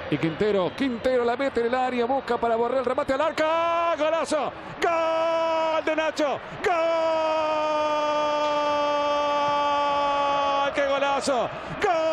Y Quintero la mete en el área, busca para borrar el remate al arco. ¡Golazo! ¡Gol de Nacho! ¡Gol! ¡Qué golazo! ¡Gol!